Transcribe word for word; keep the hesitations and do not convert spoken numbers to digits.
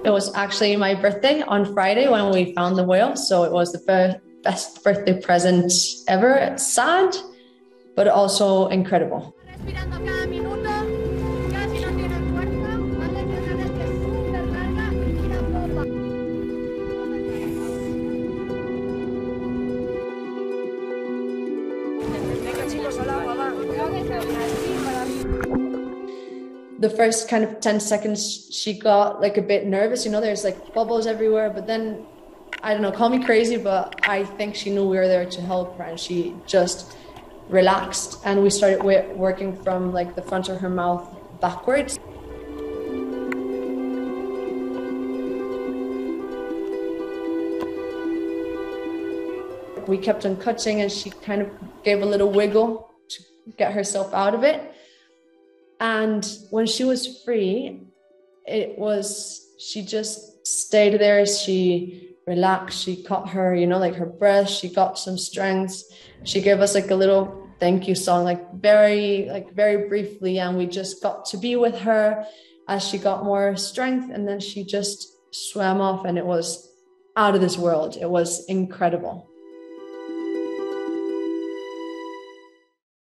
It was actually my birthday on Friday when we found the whale. So it was the be- best birthday present ever. It's sad, but also incredible. The first kind of ten seconds, she got like a bit nervous, you know, there's like bubbles everywhere, but then, I don't know, call me crazy, but I think she knew we were there to help her and she just relaxed. And we started working from like the front of her mouth backwards. We kept on cutting and she kind of gave a little wiggle to get herself out of it. And when she was free, it was, she just stayed there. She relaxed, she caught her, you know, like her breath, she got some strength. She gave us like a little thank you song, like very, like very briefly. And we just got to be with her as she got more strength. And then she just swam off and it was out of this world. It was incredible.